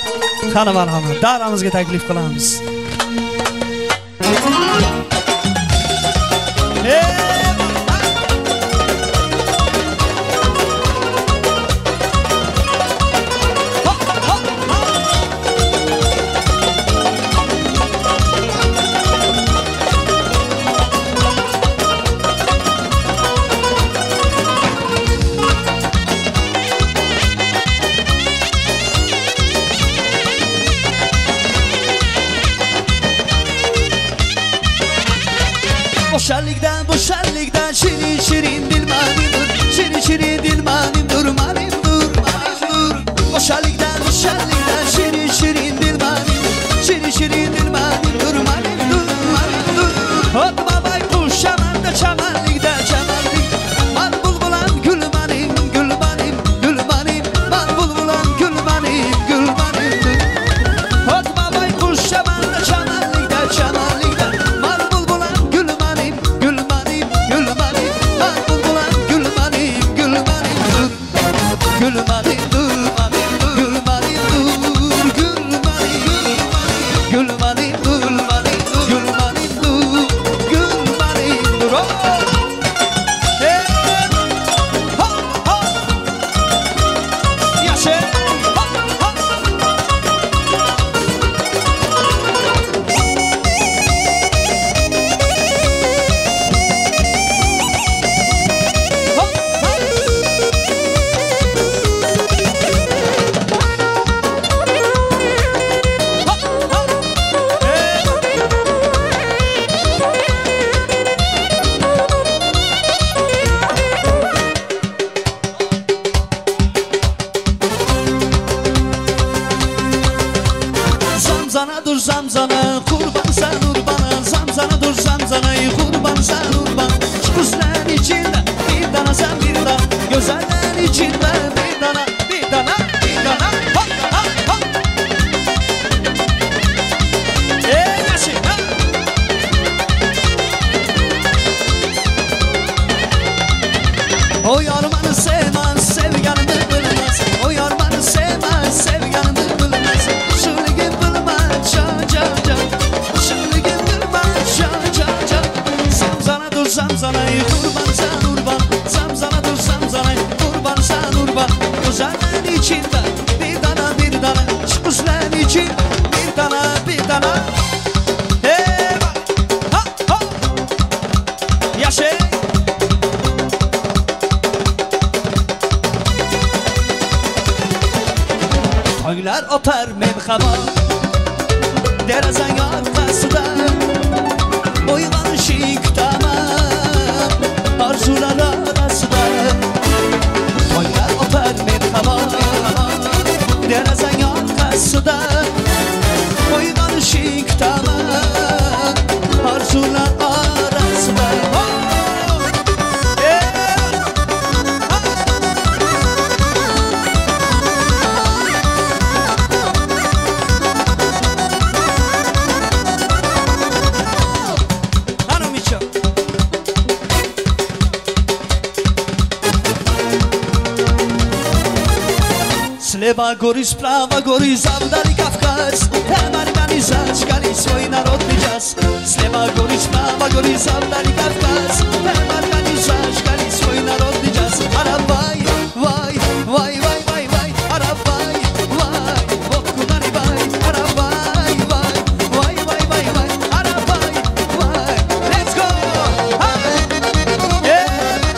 Qani marhamat, daramizga taklif qilamiz. Boşallıktan şirin şirin dilmanimdur, şirin şirin dilmanimdur, manimdur, manimdur. Boşallıktan şirin şirin dilmanimdur, şirin şirin dilmanimdur, manimdur, manimdur. Hot babay kuş çamanda çamanlıkta çamanlık, man bulbulan gülmanim, gülmanim, gülmanim, man bulbulan gülmanim, gülmanimdur. Hot babay kuş çamanda çamanlıkta çamanlıkta, man bulbulan gülmanim, gülmanim, gülmanim, man bulbulan gülmanim, gülmanimdur. Gülmanim, gülmanim, gülmanim, gülmanim, gülmanim, gülmanim, gülmanim, gülmanim. Hey, ha, ha, yaşa, ha, ha. Zamzana dur zamzana, kurban sen urbana. Zamzana dur zamzana, kurban sen urban. Kızlar içinde bir tane sen bir tane, güzeller içinde bir tane, bir tane, bir tane. Ha ha ha. Yaşa. O yarmanı sevmez, sevganımı bilmez. O yarmanı sevmez, sevganımı bilmez. Şırgın bilmez, ça ça ça. Şırgın bilmez, ça ça ça. Zamzana dur zamzana, kurban sen urban. Zamzana dur zamzana, kurban sen urban. Güzeller içinde bir tane bir tane, kızlar için bir tane bir tane. Hey, ha ha. Yaşa. Toylar otar mevhama, derazaning orqasida uyg'onishing kutaman, orzular orasida. Toylar otar mevhama, derazaning orqasida uyg'onishing kutaman, orzular orasida. Lewa góry, prawa góry, zawdali Kawkaz. Amerykanie zaczkali swój narodny czas. Z lewa góry, prawa góry, zawdali Kawkaz. Amerykanie zaczkali swój narodny czas. Arabaj, waj, waj, waj, waj, waj. Arabaj, waj, wokudani waj. Arabaj, waj, waj, waj, waj, waj. Arabaj, waj. Let's go! Yeah!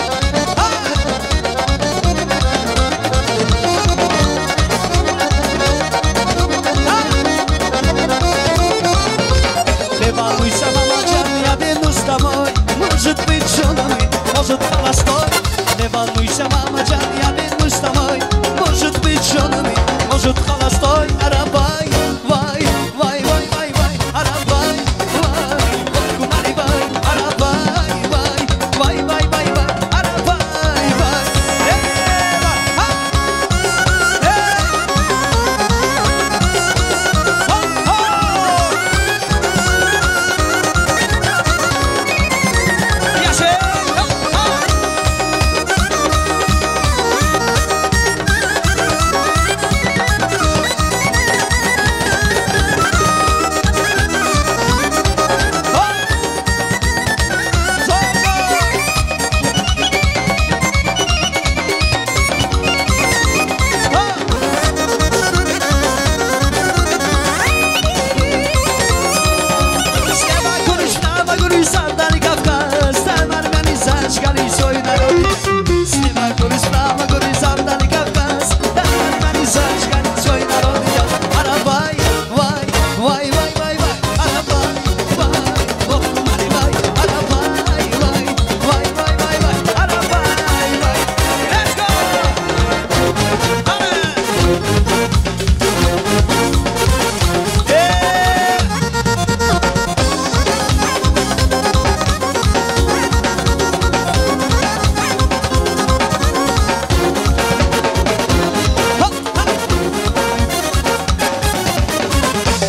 Может быть, женой, может, холостой. Не волнуйся, мама, Джан, я вернусь домой. Может быть, женой, может, холостой. Арабай, вай, вай, вай, вай, вай. Арабай, вай, кумари, вай. Арабай, вай, вай, вай, вай, вай. Арабай, вай.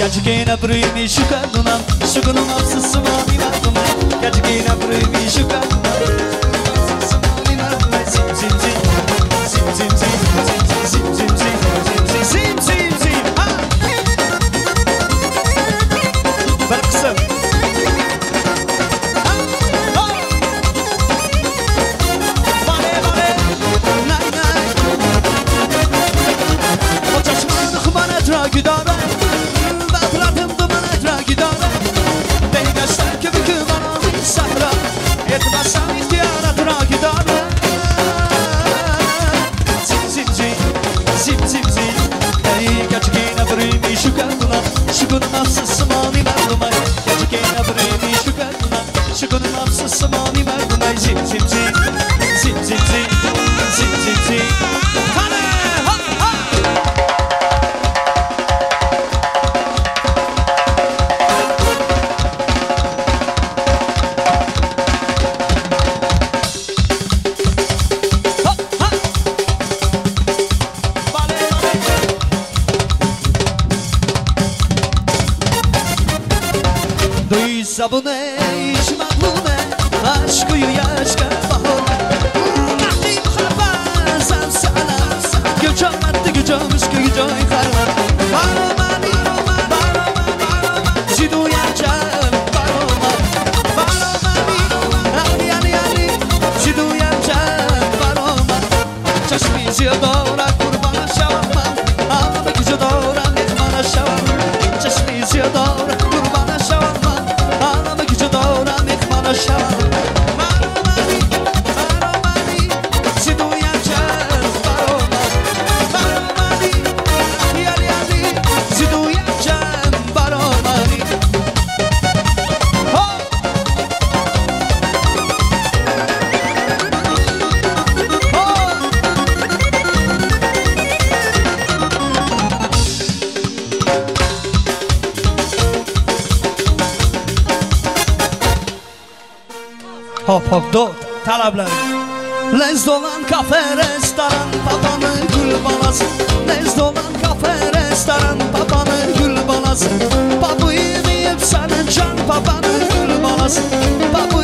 Gacikina brimi şukadunam Şukunum apsısımani mardumay Gacikina brimi şukadunam Apsısımani mardumay Zim zim zim Zim zim zim Zim zim zim Zim zim zim Ha Bir kısım Vale vale Nay nay O çaşmanı kuman etra güdara Yetmezsem ihtiyara dragi dara Zim zim zim Zim zim zim Ey gacikina brimi şukaduna Şukunum apsısımani mardumay Gacikina brimi şukaduna Şukunum apsısımani mardumay Zim zim zim Zim zim zim Zim zim zim Hane ha ha Sabune iş mahlune Aşkı yaşka bahone Nahim kharban san sana Gücüm attı gücüm üskü gücüm kharban Baromani Baromani Zidu yancan Baromani Baromani Ali Zidu yancan Baromani Çeşmi ziyadora kurbana şavama Ağabey gücü doğra mehmana şavama Çeşmi ziyadora kurbana şavama Baromani, Baromani, Zidu yancan Baromani Baromani, Ali Zidu yancan Baromani Ho! Ho! Hop hop do talablar Lez dolan kafe restoran Babanı gül balası Lez dolan kafe restoran Babanı gül balası Babu yemeyip senin can Babanı gül balası Babu